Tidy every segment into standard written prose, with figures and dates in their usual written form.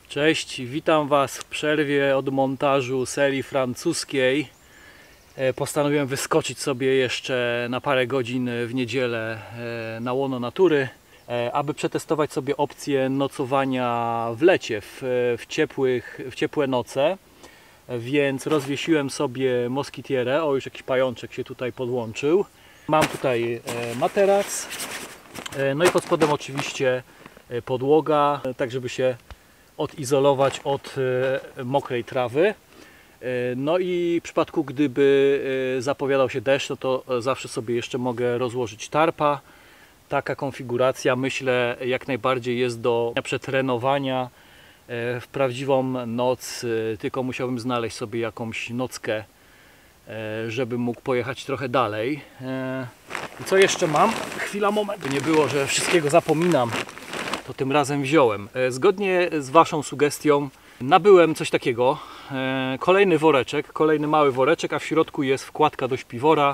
Cześć, witam Was w przerwie od montażu serii francuskiej. Postanowiłem wyskoczyć sobie jeszcze na parę godzin w niedzielę na łono natury, aby przetestować sobie opcję nocowania w lecie, w ciepłe noce. Więc rozwiesiłem sobie moskitierę. O, już jakiś pajączek się tutaj podłączył. Mam tutaj materac, no i pod spodem oczywiście podłoga, tak żeby się odizolować od mokrej trawy. No i w przypadku gdyby zapowiadał się deszcz, no to zawsze sobie jeszcze mogę rozłożyć tarpa. Taka konfiguracja, myślę, jak najbardziej jest do przetrenowania w prawdziwą noc, tylko musiałbym znaleźć sobie jakąś nockę, żebym mógł pojechać trochę dalej. I co jeszcze mam? Chwila, moment. Nie było, że wszystkiego zapominam, to tym razem wziąłem. Zgodnie z Waszą sugestią nabyłem coś takiego. Kolejny woreczek, kolejny mały woreczek, a w środku jest wkładka do śpiwora,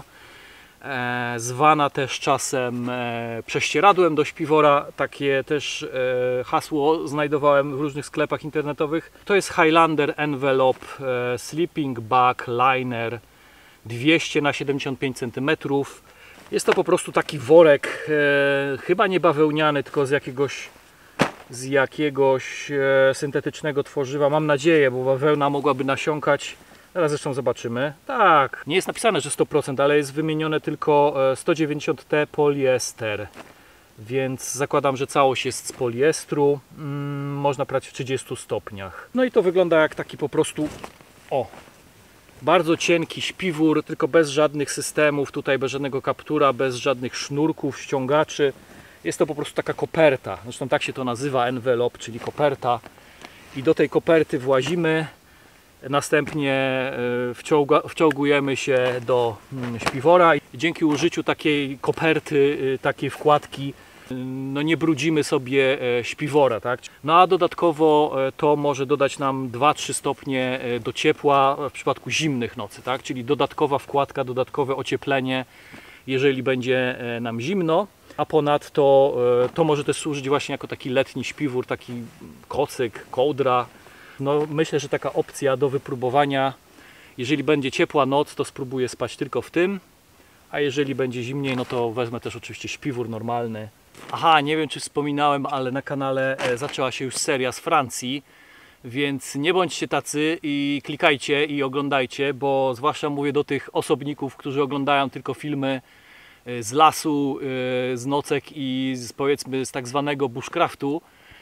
zwana też czasem prześcieradłem do śpiwora. Takie też hasło znajdowałem w różnych sklepach internetowych. To jest Highlander Envelope Sleeping Bag Liner 200 na 75 cm. Jest to po prostu taki worek, chyba nie bawełniany, tylko z jakiegoś syntetycznego tworzywa. Mam nadzieję, bo bawełna mogłaby nasiąkać. Teraz zresztą zobaczymy. Tak, nie jest napisane, że 100%, ale jest wymienione tylko 190T poliester. Więc zakładam, że całość jest z poliestru. Można prać w 30 stopniach. No i to wygląda jak taki po prostu, bardzo cienki śpiwór, tylko bez żadnych systemów, tutaj bez żadnego kaptura, bez żadnych sznurków, ściągaczy. Jest to po prostu taka koperta, zresztą tak się to nazywa, envelope, czyli koperta. I do tej koperty włazimy, następnie wciągujemy się do śpiwora. I dzięki użyciu takiej koperty, takiej wkładki, no nie brudzimy sobie śpiwora, tak? No a dodatkowo to może dodać nam 2-3 stopnie do ciepła w przypadku zimnych nocy, tak? Czyli dodatkowa wkładka, dodatkowe ocieplenie, jeżeli będzie nam zimno. A ponadto to może też służyć właśnie jako taki letni śpiwór, taki kocyk, kołdra. No myślę, że taka opcja do wypróbowania. Jeżeli będzie ciepła noc, to spróbuję spać tylko w tym, a jeżeli będzie zimniej, no to wezmę też oczywiście śpiwór normalny. Aha, nie wiem czy wspominałem, ale na kanale zaczęła się już seria z Francji, więc nie bądźcie tacy i klikajcie i oglądajcie, bo zwłaszcza mówię do tych osobników, którzy oglądają tylko filmy z lasu, z nocek i powiedzmy z tak zwanego bushcraftu,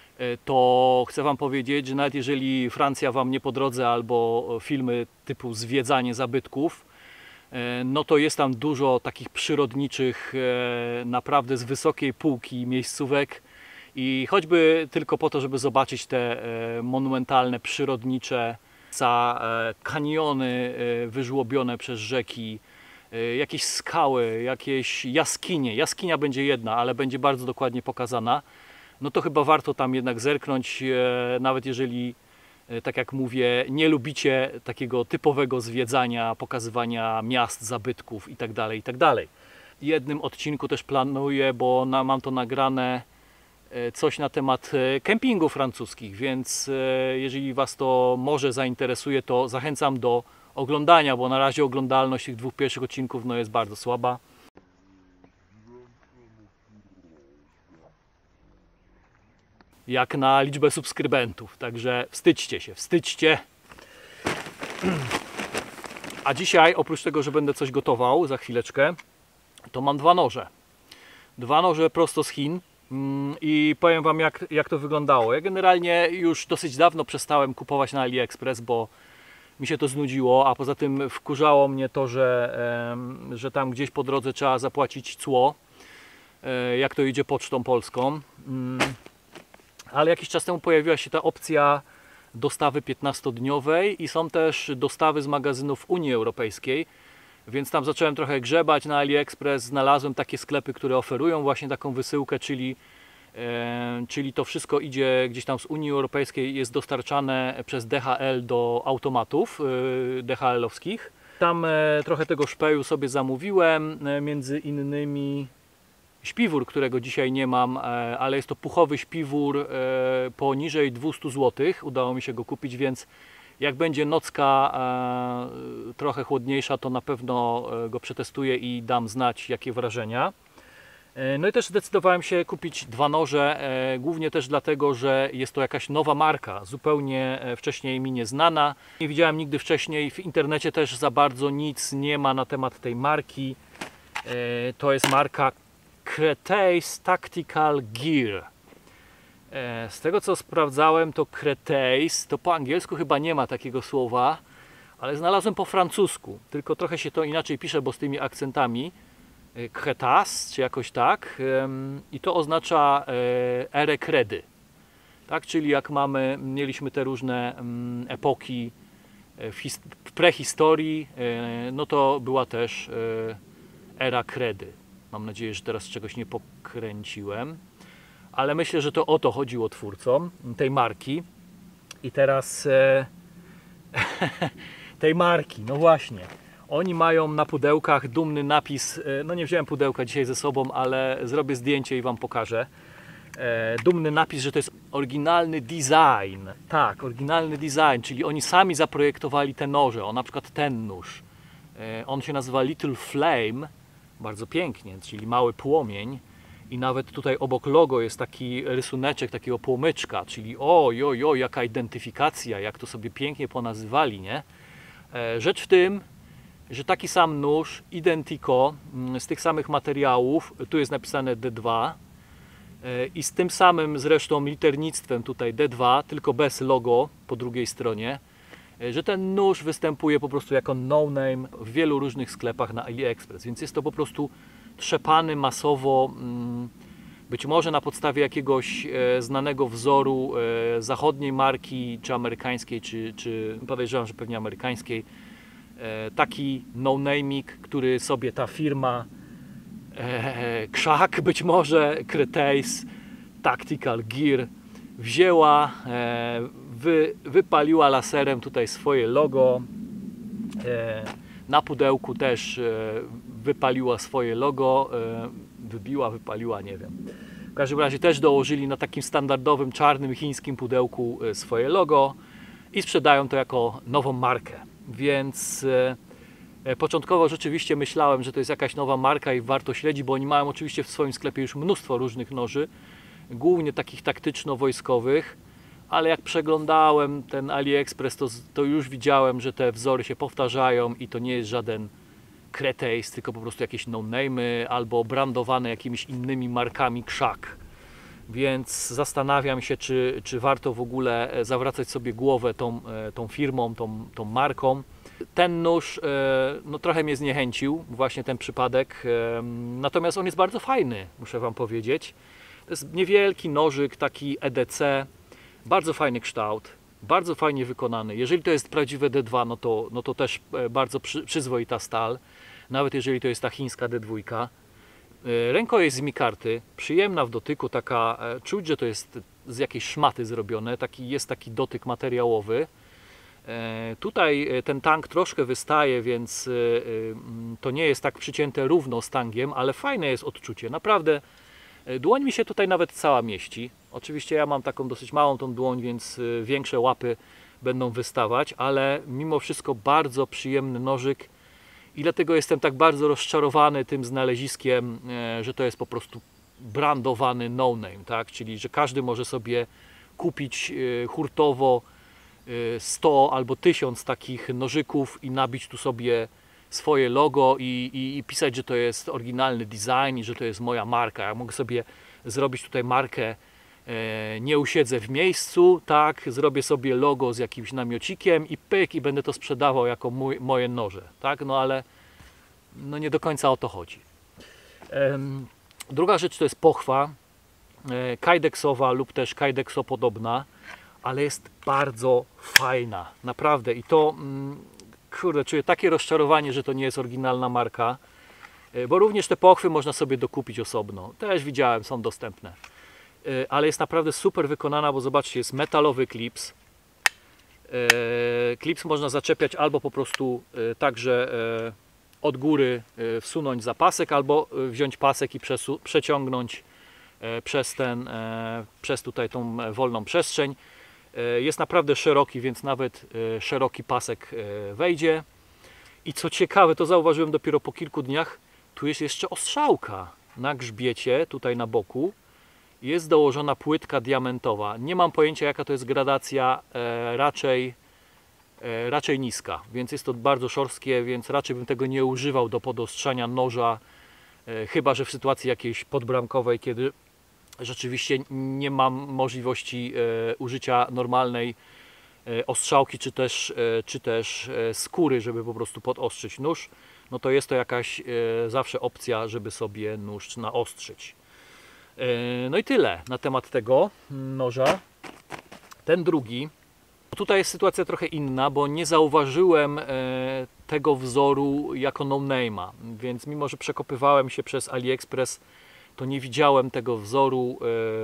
to chcę Wam powiedzieć, że nawet jeżeli Francja Wam nie po drodze albo filmy typu zwiedzanie zabytków, no to jest tam dużo takich przyrodniczych, naprawdę z wysokiej półki miejscówek i choćby tylko po to, żeby zobaczyć te monumentalne, przyrodnicze kaniony wyżłobione przez rzeki, jakieś skały, jakieś jaskinie. Jaskinia będzie jedna, ale będzie bardzo dokładnie pokazana. No to chyba warto tam jednak zerknąć, nawet jeżeli, tak jak mówię, nie lubicie takiego typowego zwiedzania, pokazywania miast, zabytków itd., itd. W jednym odcinku też planuję, bo mam to nagrane, coś na temat kempingów francuskich, więc jeżeli Was to może zainteresuje, to zachęcam do oglądania, bo na razie oglądalność tych dwóch pierwszych odcinków jest bardzo słaba. Jak na liczbę subskrybentów, także wstydźcie się, wstydźcie. A dzisiaj, oprócz tego, że będę coś gotował za chwileczkę, to mam dwa noże. Dwa noże prosto z Chin i powiem Wam jak to wyglądało. Ja generalnie już dosyć dawno przestałem kupować na AliExpress, bo mi się to znudziło, a poza tym wkurzało mnie to, że tam gdzieś po drodze trzeba zapłacić cło, jak to idzie pocztą polską. Ale jakiś czas temu pojawiła się ta opcja dostawy 15-dniowej i są też dostawy z magazynów Unii Europejskiej, więc tam zacząłem trochę grzebać na AliExpress, znalazłem takie sklepy, które oferują właśnie taką wysyłkę, czyli to wszystko idzie gdzieś tam z Unii Europejskiej, jest dostarczane przez DHL do automatów DHL-owskich. Tam trochę tego szpeju sobie zamówiłem, między innymi śpiwór, którego dzisiaj nie mam, ale jest to puchowy śpiwór poniżej 200 zł. Udało mi się go kupić, więc jak będzie nocka trochę chłodniejsza, to na pewno go przetestuję i dam znać, jakie wrażenia. No i też zdecydowałem się kupić dwa noże, głównie też dlatego, że jest to jakaś nowa marka, zupełnie wcześniej mi nieznana. Nie widziałem nigdy wcześniej, w internecie też za bardzo nic nie ma na temat tej marki. To jest marka Cretace Tactical Gear. Z tego co sprawdzałem, to Cretace, to po angielsku chyba nie ma takiego słowa, ale znalazłem po francusku, tylko trochę się to inaczej pisze, bo z tymi akcentami. Cretace, czy jakoś tak, i to oznacza erę kredy, tak? Czyli jak mieliśmy te różne epoki w prehistorii, no to była też era kredy. Mam nadzieję, że teraz czegoś nie pokręciłem, ale myślę, że to o to chodziło twórcom tej marki. I teraz tej marki, no właśnie. Oni mają na pudełkach dumny napis, no nie wziąłem pudełka dzisiaj ze sobą, ale zrobię zdjęcie i Wam pokażę. Dumny napis, że to jest oryginalny design. Tak, oryginalny design, czyli oni sami zaprojektowali te noże. O, na przykład ten nóż. On się nazywa Little Flame, bardzo pięknie, czyli mały płomień. I nawet tutaj obok logo jest taki rysuneczek takiego płomyczka, czyli oj, jaka identyfikacja, jak to sobie pięknie ponazywali, nie? Rzecz w tym, że taki sam nóż, identico, z tych samych materiałów, tu jest napisane D2 i z tym samym zresztą liternictwem tutaj D2, tylko bez logo po drugiej stronie, że ten nóż występuje po prostu jako no name w wielu różnych sklepach na AliExpress, więc jest to po prostu trzepany masowo, być może na podstawie jakiegoś znanego wzoru zachodniej marki, czy amerykańskiej, czy podejrzewam, że pewnie amerykańskiej, taki no-naming, który sobie ta firma Krzak, być może Cretace Tactical Gear wzięła, wypaliła laserem tutaj swoje logo, na pudełku też wypaliła swoje logo, wypaliła, nie wiem. W każdym razie też dołożyli na takim standardowym czarnym chińskim pudełku swoje logo i sprzedają to jako nową markę. Więc początkowo rzeczywiście myślałem, że to jest jakaś nowa marka i warto śledzić, bo oni mają oczywiście w swoim sklepie już mnóstwo różnych noży, głównie takich taktyczno-wojskowych, ale jak przeglądałem ten AliExpress, to już widziałem, że te wzory się powtarzają i to nie jest żaden Cretace, tylko po prostu jakieś no-name'y albo brandowane jakimiś innymi markami Krzak. Więc zastanawiam się, czy warto w ogóle zawracać sobie głowę tą firmą, tą marką. Ten nóż no, trochę mnie zniechęcił, właśnie ten przypadek, natomiast on jest bardzo fajny, muszę Wam powiedzieć. To jest niewielki nożyk, taki EDC, bardzo fajny kształt, bardzo fajnie wykonany. Jeżeli to jest prawdziwe D2, no to też bardzo przyzwoita stal, nawet jeżeli to jest ta chińska D2. Rękojeść z mikarty, przyjemna w dotyku, taka, czuć, że to jest z jakiejś szmaty zrobione, jest taki dotyk materiałowy. Tutaj ten tang troszkę wystaje, więc to nie jest tak przycięte równo z tangiem, ale fajne jest odczucie, naprawdę. Dłoń mi się tutaj nawet cała mieści. Oczywiście ja mam taką dosyć małą tą dłoń, więc większe łapy będą wystawać, ale mimo wszystko bardzo przyjemny nożyk i dlatego jestem tak bardzo rozczarowany tym znaleziskiem, że to jest po prostu brandowany no-name, tak? Czyli że każdy może sobie kupić hurtowo 100 albo 1000 takich nożyków i nabić tu sobie swoje logo i pisać, że to jest oryginalny design i że to jest moja marka. Ja mogę sobie zrobić tutaj markę, nie usiedzę w miejscu, tak, zrobię sobie logo z jakimś namiocikiem i pyk, i będę to sprzedawał jako moje noże, tak, no ale no nie do końca o to chodzi. Druga rzecz to jest pochwa kajdeksowa lub też kajdeksopodobna, ale jest bardzo fajna, naprawdę, i to kurde, czuję takie rozczarowanie, że to nie jest oryginalna marka, bo również te pochwy można sobie dokupić osobno, też widziałem, są dostępne, ale jest naprawdę super wykonana, bo zobaczcie, jest metalowy klips. Klips można zaczepiać albo po prostu tak, że od góry wsunąć za pasek, albo wziąć pasek i przeciągnąć przez tutaj tą wolną przestrzeń. Jest naprawdę szeroki, więc nawet szeroki pasek wejdzie. I co ciekawe, to zauważyłem dopiero po kilku dniach, tu jest jeszcze ostrzałka na grzbiecie, tutaj na boku. Jest dołożona płytka diamentowa. Nie mam pojęcia, jaka to jest gradacja, raczej niska, więc jest to bardzo szorstkie, więc raczej bym tego nie używał do podostrzania noża, chyba że w sytuacji jakiejś podbramkowej, kiedy rzeczywiście nie mam możliwości użycia normalnej ostrzałki, czy też skóry, żeby po prostu podostrzyć nóż, no to jest to jakaś zawsze opcja, żeby sobie nóż naostrzyć. No i tyle na temat tego noża. Ten drugi, tutaj jest sytuacja trochę inna, bo nie zauważyłem tego wzoru jako no-name'a, więc mimo że przekopywałem się przez AliExpress, to nie widziałem tego wzoru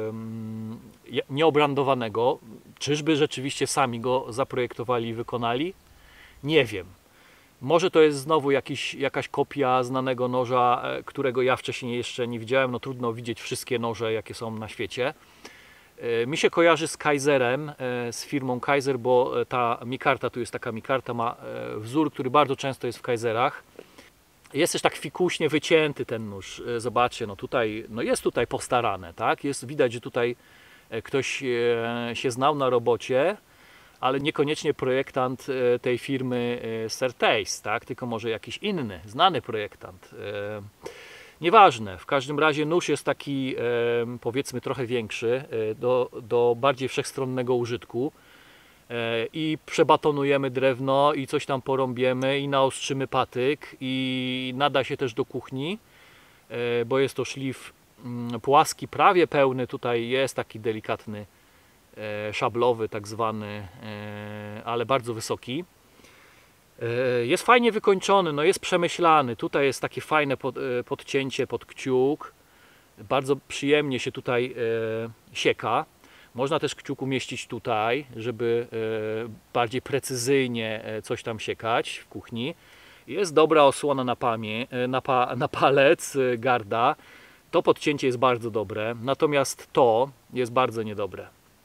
nieobrandowanego. Czyżby rzeczywiście sami go zaprojektowali i wykonali? Nie wiem. Może to jest znowu jakaś kopia znanego noża, którego ja wcześniej jeszcze nie widziałem. No trudno widzieć wszystkie noże, jakie są na świecie. Mi się kojarzy z Kaiserem, z firmą Kaiser, bo ta mikarta, tu jest taka mikarta, ma wzór, który bardzo często jest w Kaiserach. Jest też tak fikuśnie wycięty ten nóż. Zobaczcie, no tutaj, no jest tutaj postarane, tak? Widać, że tutaj ktoś się znał na robocie, ale niekoniecznie projektant tej firmy Certeis, tak? Tylko może jakiś inny, znany projektant. Nieważne, w każdym razie nóż jest taki, powiedzmy, trochę większy, do bardziej wszechstronnego użytku. I przebatonujemy drewno i coś tam porąbiemy i naostrzymy patyk i nada się też do kuchni, bo jest to szlif płaski, prawie pełny. Tutaj jest taki delikatny szablowy tak zwany, ale bardzo wysoki. Jest fajnie wykończony, no jest przemyślany. Tutaj jest takie fajne podcięcie pod kciuk, bardzo przyjemnie się tutaj sieka. Można też kciuk umieścić tutaj, żeby bardziej precyzyjnie coś tam siekać w kuchni. Jest dobra osłona na palec, garda. To podcięcie jest bardzo dobre, natomiast to jest bardzo niedobre.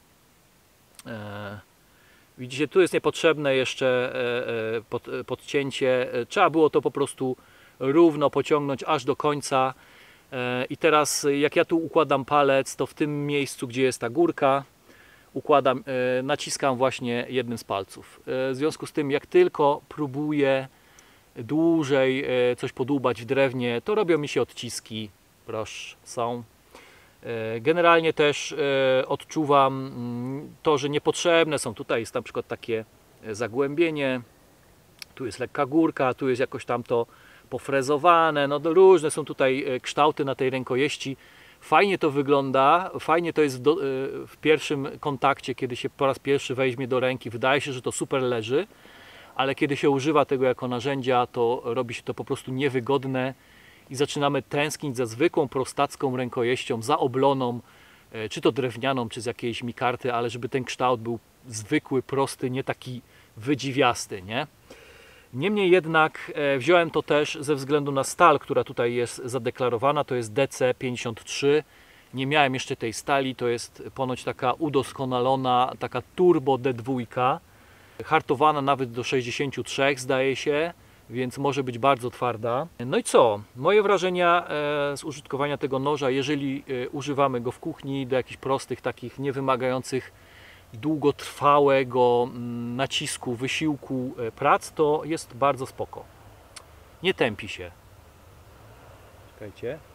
Widzicie, tu jest niepotrzebne jeszcze podcięcie. Trzeba było to po prostu równo pociągnąć aż do końca. I teraz jak ja tu układam palec, to w tym miejscu, gdzie jest ta górka, naciskam właśnie jednym z palców. W związku z tym, jak tylko próbuję dłużej coś podłubać w drewnie, to robią mi się odciski. Proszę, są. Generalnie też odczuwam to, że niepotrzebne są. Tutaj jest na przykład takie zagłębienie, tu jest lekka górka, tu jest jakoś tam to pofrezowane, no różne są tutaj kształty na tej rękojeści. Fajnie to wygląda, fajnie to jest w pierwszym kontakcie, kiedy się po raz pierwszy weźmie do ręki, wydaje się, że to super leży, ale kiedy się używa tego jako narzędzia, to robi się to po prostu niewygodne i zaczynamy tęsknić za zwykłą prostacką rękojeścią, za obloną, czy to drewnianą, czy z jakiejś mikarty, ale żeby ten kształt był zwykły, prosty, nie taki wydziwiasty, nie? Niemniej jednak wziąłem to też ze względu na stal, która tutaj jest zadeklarowana, to jest DC53. Nie miałem jeszcze tej stali, to jest ponoć taka udoskonalona, taka turbo D2, hartowana nawet do 63 zdaje się, więc może być bardzo twarda. No i co? Moje wrażenia z użytkowania tego noża, jeżeli używamy go w kuchni do jakichś prostych, takich niewymagających długotrwałego nacisku, wysiłku prac, to jest bardzo spoko. Nie tępi się. Czekajcie.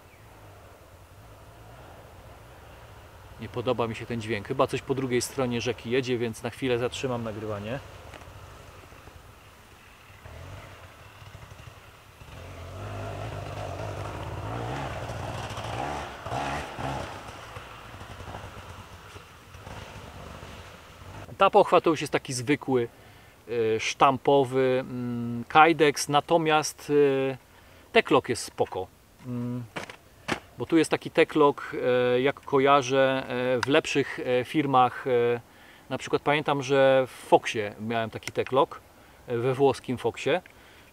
Nie podoba mi się ten dźwięk. Chyba coś po drugiej stronie rzeki jedzie, więc na chwilę zatrzymam nagrywanie. Ta pochwa to już jest taki zwykły, sztampowy Kydex, natomiast Tek-Lok jest spoko. Bo tu jest taki Tek-Lok, jak kojarzę, w lepszych firmach. Na przykład pamiętam, że w Foxie miałem taki Tek-Lok, we włoskim Foxie.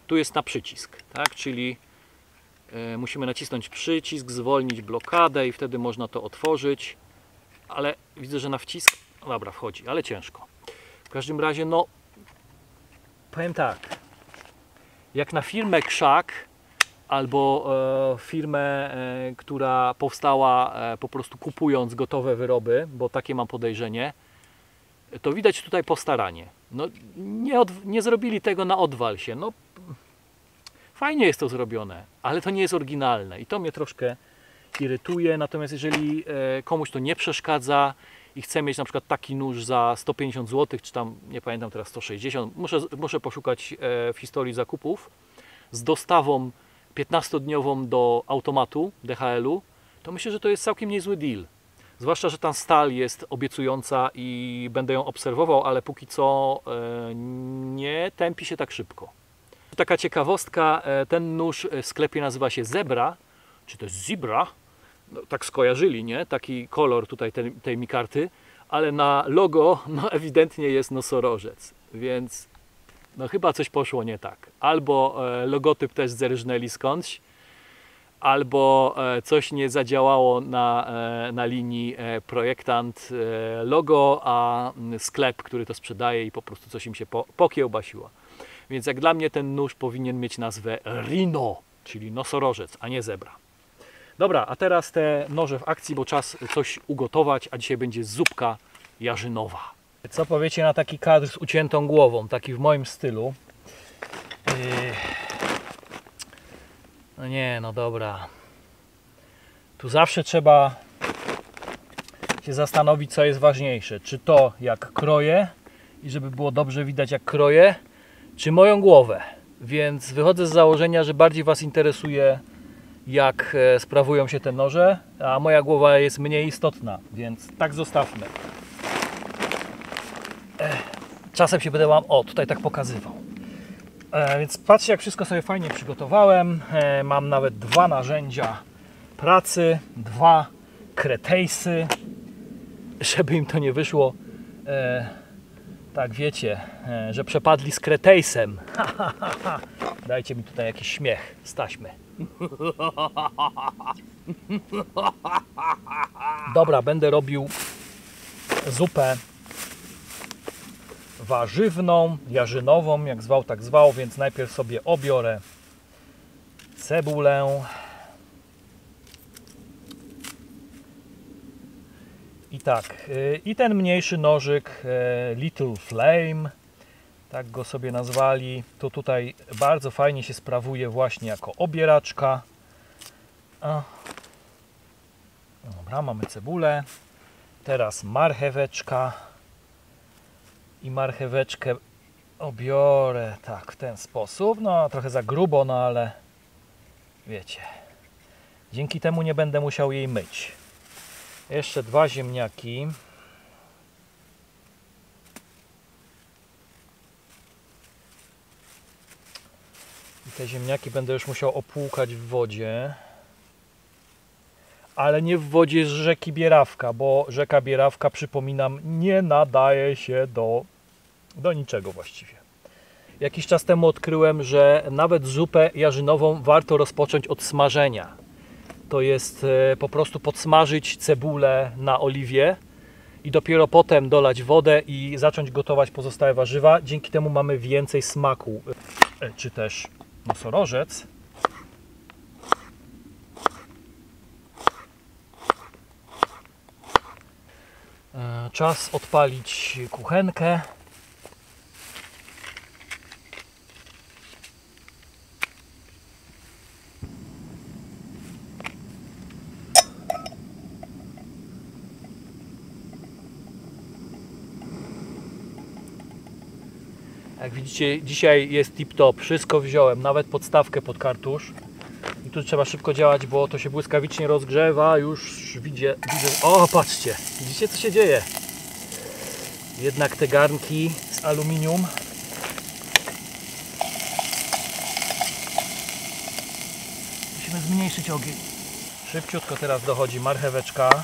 tu jest na przycisk, tak? Czyli musimy nacisnąć przycisk, zwolnić blokadę i wtedy można to otworzyć, ale widzę, że na wcisk, no dobra, wchodzi, ale ciężko. W każdym razie, no powiem tak, jak na firmę Krzak albo firmę, która powstała po prostu kupując gotowe wyroby, bo takie mam podejrzenie, to widać tutaj postaranie. No, nie zrobili tego na odwal się. No, fajnie jest to zrobione, ale to nie jest oryginalne i to mnie troszkę irytuje. Natomiast jeżeli komuś to nie przeszkadza i chce mieć na przykład taki nóż za 150 zł, czy tam, nie pamiętam teraz, 160, muszę poszukać w historii zakupów, z dostawą 15-dniową do automatu DHL-u, to myślę, że to jest całkiem niezły deal. Zwłaszcza, że ta stal jest obiecująca i będę ją obserwował, ale póki co nie tępi się tak szybko. Taka ciekawostka, ten nóż w sklepie nazywa się Zebra, czy to jest Zebra, no, tak skojarzyli, nie? Taki kolor tutaj tej mikarty, ale na logo no, ewidentnie jest nosorożec, więc no, chyba coś poszło nie tak. Albo logotyp też zerżnęli skądś, albo coś nie zadziałało na linii projektant logo, a sklep, który to sprzedaje i po prostu coś im się pokiełbasiło. Więc jak dla mnie ten nóż powinien mieć nazwę Rhino, czyli nosorożec, a nie zebra. Dobra, a teraz te noże w akcji, bo czas coś ugotować, a dzisiaj będzie zupka jarzynowa. Co powiecie na taki kadr z uciętą głową, taki w moim stylu? No nie, no dobra. Tu zawsze trzeba się zastanowić, co jest ważniejsze. Czy to, jak kroję i żeby było dobrze widać, jak kroję, czy moją głowę. Więc wychodzę z założenia, że bardziej Was interesuje, jak sprawują się te noże, a moja głowa jest mniej istotna, więc tak zostawmy. Czasem się będę tutaj tak pokazywał. Więc patrzcie, jak wszystko sobie fajnie przygotowałem. Mam nawet 2 narzędzia pracy, 2 kretejsy, żeby im to nie wyszło, tak wiecie, że przepadli z kretejsem. Dajcie mi tutaj jakiś śmiech z taśmy. Dobra, będę robił zupę warzywną, jarzynową, jak zwał, tak zwał, więc najpierw sobie obiorę cebulę i tak, i ten mniejszy nożyk Little Flame, tak go sobie nazwali, to tutaj bardzo fajnie się sprawuje właśnie jako obieraczka. Dobra, mamy cebulę, teraz marcheweczka. I marcheweczkę obiorę tak w ten sposób, no trochę za grubo, no ale wiecie, dzięki temu nie będę musiał jej myć. Jeszcze 2 ziemniaki. I te ziemniaki będę już musiał opłukać w wodzie. Ale nie w wodzie z rzeki Bierawka, bo rzeka Bierawka, przypominam, nie nadaje się do niczego właściwie. Jakiś czas temu odkryłem, że nawet zupę jarzynową warto rozpocząć od smażenia. To jest po prostu podsmażyć cebulę na oliwie i dopiero potem dolać wodę i zacząć gotować pozostałe warzywa. Dzięki temu mamy więcej smaku. Czy też nosorożec. Czas odpalić kuchenkę. Jak widzicie, dzisiaj jest tip-top. Wszystko wziąłem, nawet podstawkę pod kartusz. I tu trzeba szybko działać, bo to się błyskawicznie rozgrzewa. Już widzę. O, patrzcie, widzicie, co się dzieje? Jednak te garnki z aluminium musimy zmniejszyć ogień. Szybciutko teraz dochodzi marcheweczka.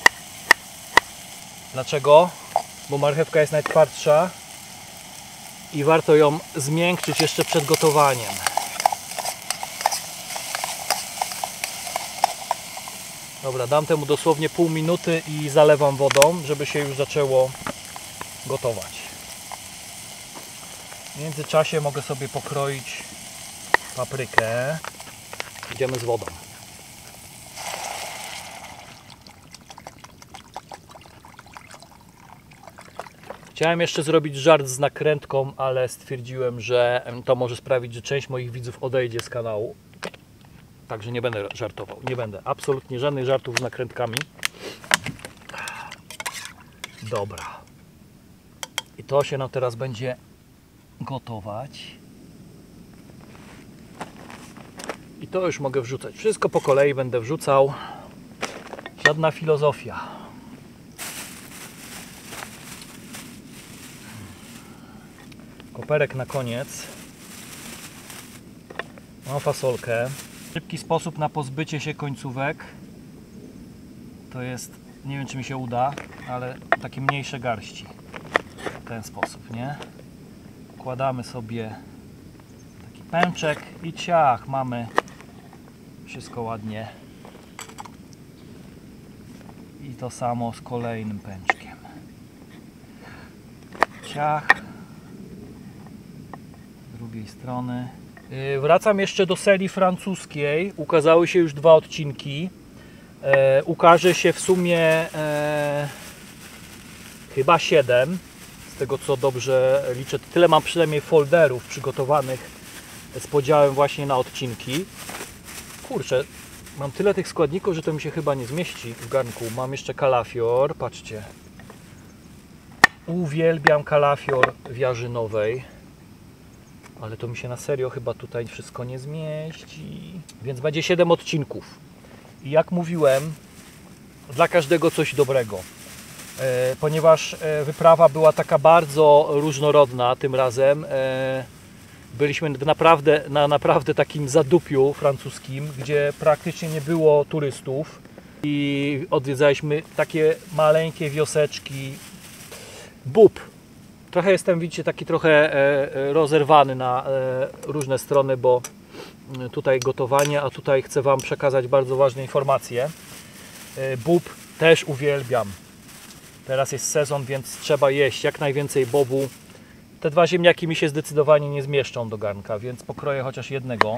Dlaczego? Bo marchewka jest najtwardsza. i warto ją zmiękczyć jeszcze przed gotowaniem. Dobra, dam temu dosłownie pół minuty i zalewam wodą, żeby się już zaczęło gotować. W międzyczasie mogę sobie pokroić paprykę. Idziemy z wodą. Chciałem jeszcze zrobić żart z nakrętką, ale stwierdziłem, że to może sprawić, że część moich widzów odejdzie z kanału. Także nie będę żartował. Nie będę. Absolutnie żadnych żartów z nakrętkami. Dobra. I to się nam teraz będzie gotować. I to już mogę wrzucać. Wszystko po kolei będę wrzucał. Żadna filozofia. Koperek na koniec. Mam fasolkę. Szybki sposób na pozbycie się końcówek to jest, nie wiem czy mi się uda, ale takie mniejsze garści. W ten sposób, nie? Wkładamy sobie taki pęczek i ciach, mamy wszystko ładnie. I to samo z kolejnym pęczkiem. Ciach. Z drugiej strony. Wracam jeszcze do serii francuskiej. Ukazały się już 2 odcinki. Ukaże się w sumie chyba 7. Z tego co dobrze liczę. Tyle mam przynajmniej folderów przygotowanych z podziałem właśnie na odcinki. Kurczę, mam tyle tych składników, że to mi się chyba nie zmieści w garnku. Mam jeszcze kalafior. Patrzcie. Uwielbiam kalafior w jarzynowej. Ale to mi się na serio chyba tutaj wszystko nie zmieści. Więc będzie 7 odcinków. I jak mówiłem, dla każdego coś dobrego. Ponieważ wyprawa była taka bardzo różnorodna tym razem. Byliśmy na naprawdę takim zadupiu francuskim, gdzie praktycznie nie było turystów. I odwiedzaliśmy takie maleńkie wioseczki. Bób. Trochę jestem, widzicie, taki trochę rozerwany na różne strony, bo tutaj gotowanie, a tutaj chcę Wam przekazać bardzo ważne informacje. Bób też uwielbiam. Teraz jest sezon, więc trzeba jeść jak najwięcej bobu. Te 2 ziemniaki mi się zdecydowanie nie zmieszczą do garnka, więc pokroję chociaż jednego.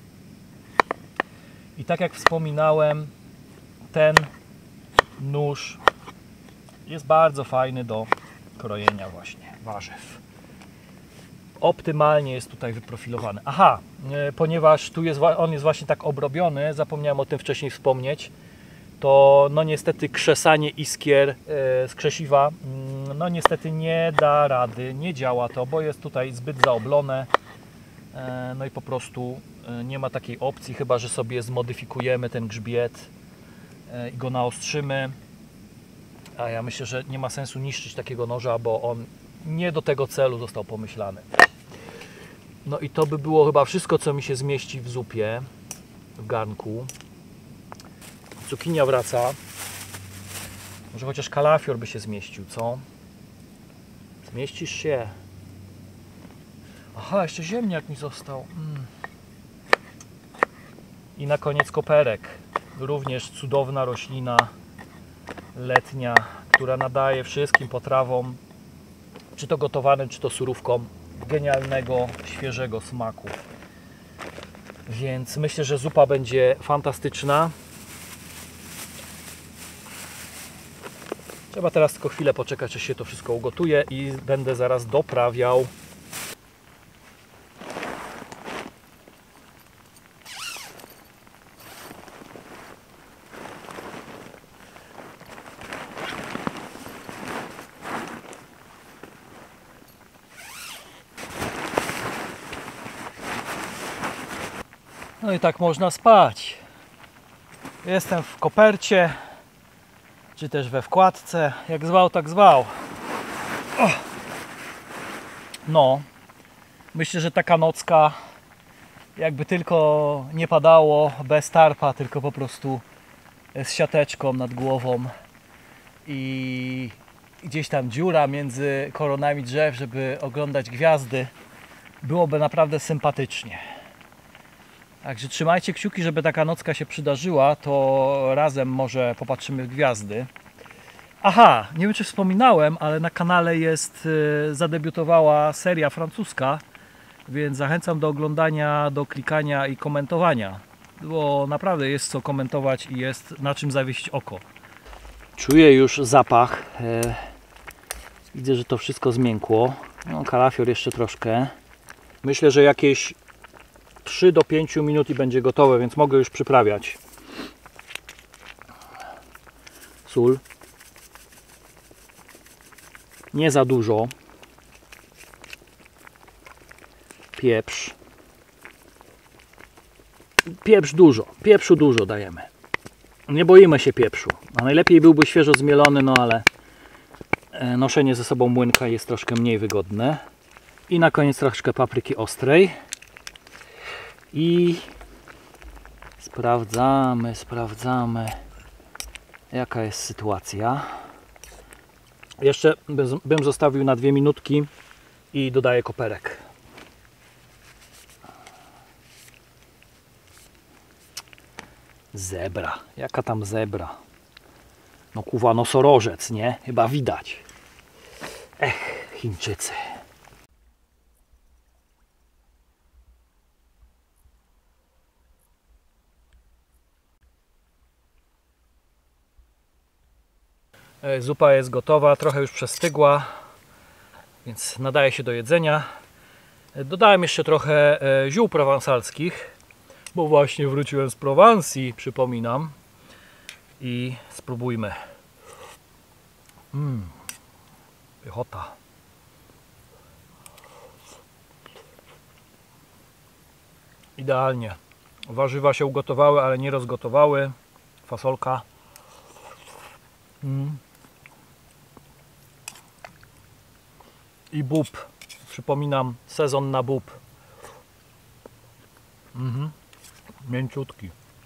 I tak jak wspominałem, ten nóż jest bardzo fajny do krojenia właśnie warzyw. Optymalnie jest tutaj wyprofilowany. Aha, ponieważ tu jest, on jest właśnie tak obrobiony, zapomniałem o tym wcześniej wspomnieć, to no niestety krzesanie iskier z krzesiwa, no niestety nie da rady, nie działa to, bo jest tutaj zbyt zaoblone, no i po prostu nie ma takiej opcji, chyba że sobie zmodyfikujemy ten grzbiet i go naostrzymy. A ja myślę, że nie ma sensu niszczyć takiego noża, bo on nie do tego celu został pomyślany. No i to by było chyba wszystko, co mi się zmieści w zupie, w garnku. Cukinia wraca. Może chociaż kalafior by się zmieścił, co? Zmieścisz się. Aha, jeszcze ziemniak mi został. I na koniec koperek. Również cudowna roślina letnia, która nadaje wszystkim potrawom, czy to gotowanym, czy to surówkom, genialnego, świeżego smaku. Więc myślę, że zupa będzie fantastyczna. Trzeba teraz tylko chwilę poczekać, aż się to wszystko ugotuje i będę zaraz doprawiał. No i tak można spać. Jestem w kopercie, czy też we wkładce. Jak zwał, tak zwał. No, myślę, że taka nocka, jakby tylko nie padało, bez tarpa, tylko po prostu z siateczką nad głową i gdzieś tam dziura między koronami drzew, żeby oglądać gwiazdy, byłoby naprawdę sympatycznie. Także trzymajcie kciuki, żeby taka nocka się przydarzyła, to razem może popatrzymy w gwiazdy. Aha, nie wiem czy wspominałem, ale na kanale zadebiutowała seria francuska, więc zachęcam do oglądania, do klikania i komentowania, bo naprawdę jest co komentować i jest na czym zawiesić oko. Czuję już zapach. Widzę, że to wszystko zmiękło. No, kalafior jeszcze troszkę. Myślę, że jakieś 3 do 5 minut i będzie gotowe, więc mogę już przyprawiać. Sól. Nie za dużo. Pieprz. Pieprz dużo. Pieprzu dużo dajemy. Nie boimy się pieprzu. A najlepiej byłby świeżo zmielony, no ale noszenie ze sobą młynka jest troszkę mniej wygodne. I na koniec troszkę papryki ostrej. I sprawdzamy jaka jest sytuacja. Jeszcze bym zostawił na 2 minutki i dodaję koperek. Zebra. Jaka tam zebra? No kuwa, nosorożec, nie? Chyba widać. Chińczycy. Zupa jest gotowa, trochę już przestygła, więc nadaje się do jedzenia. Dodałem jeszcze trochę ziół prowansalskich, bo właśnie wróciłem z Prowansji, przypominam. I spróbujmy. Pychota. Idealnie. Warzywa się ugotowały, ale nie rozgotowały. Fasolka. I bób. Przypominam, sezon na bób. Mięciutki.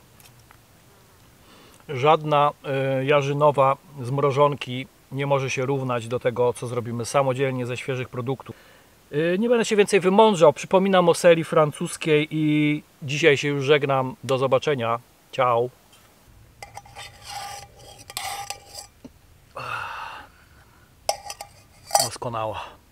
Żadna jarzynowa z mrożonki nie może się równać do tego, co zrobimy samodzielnie ze świeżych produktów. Nie będę się więcej wymądrzał. Przypominam o serii francuskiej i dzisiaj się już żegnam. Do zobaczenia. Ciao. Doskonała.